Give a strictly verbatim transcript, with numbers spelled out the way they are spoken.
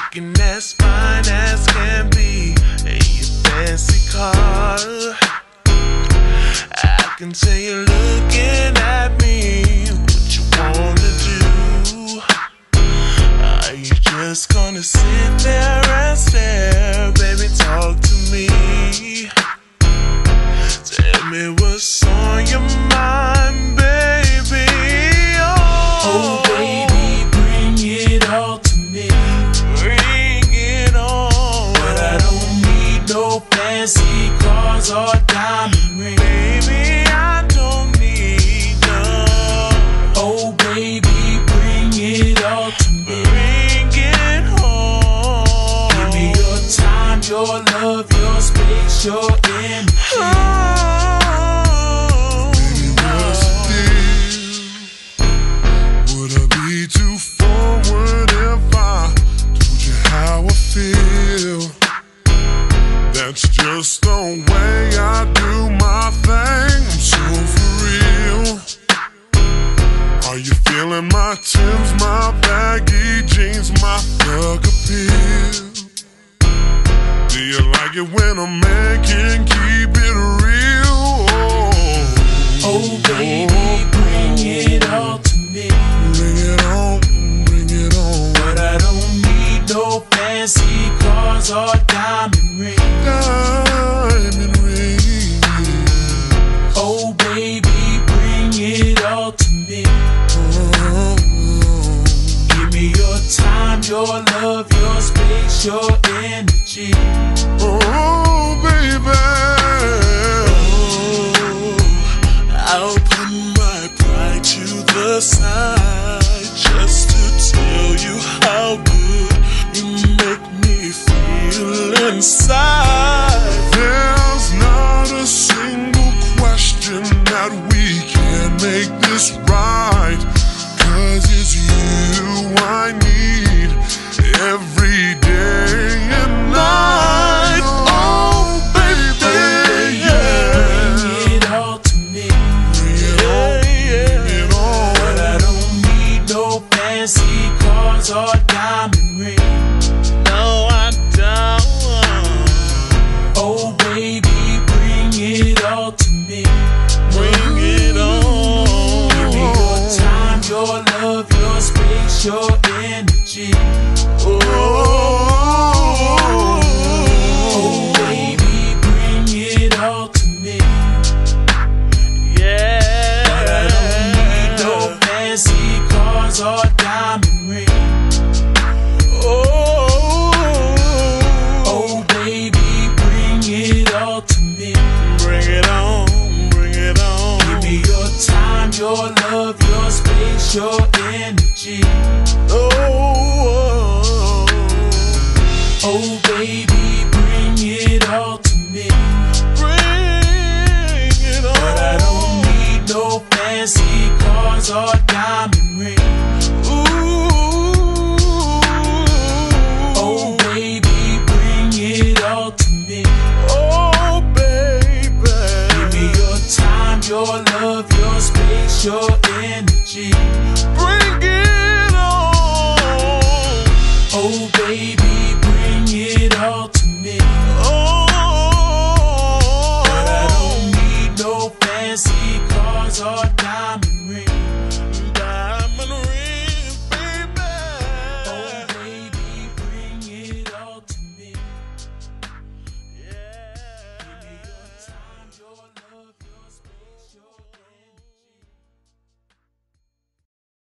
looking as fine as can be in your fancy car. I can tell you're looking at me. What you wanna do? Are you just gonna sit there and stare? Baby, talk to me. Tell me what's on your mind, baby. Oh, oh baby, bring it all to me. Bring it on. But I don't need no fancy cars or diamond rings. Baby, I don't need none. Oh baby, bring it all to me. Bring it home. Give me your time, your love, your space, your energy. Oh. That's just the way I do my thing. I'm so for real. Are you feeling my Timbs, my baggy jeans, my thug appeal? Do you like it when a man can keep it real? Oh, oh baby, bring it all to me. Bring it on, bring it on. But I don't need no fancy cars or diamond rings. Diamond ring. Oh baby, bring it all to me. Oh, give me your time, your love, your space, your energy. oh baby. Oh, I'll put my pride to the side just to tell you how good you make me feel inside. There's not a single question that we can make this right, 'cause it's you I need every day and night. Oh baby, yeah. Bring it all to me. Bring it on, bring it on. But I don't need no fancy cars or diamond rings. No, I don't. Oh baby, bring it all to me. Bring it on. Give me your time, your love, your space, your energy. Oh, Oh baby, bring it all to me. yeah. But I don't need no fancy cars or diamond rings. Oh, Oh baby, bring it all to me. bring it on, bring it on. Give me your time, your love, your space, your energy. Oh, Oh baby, bring it all to me. bring it on. But I don't need no fancy cars or diamond rings. Ooh, Oh baby, bring it all to me. oh, baby. Give me your time, your love, your space, your energy.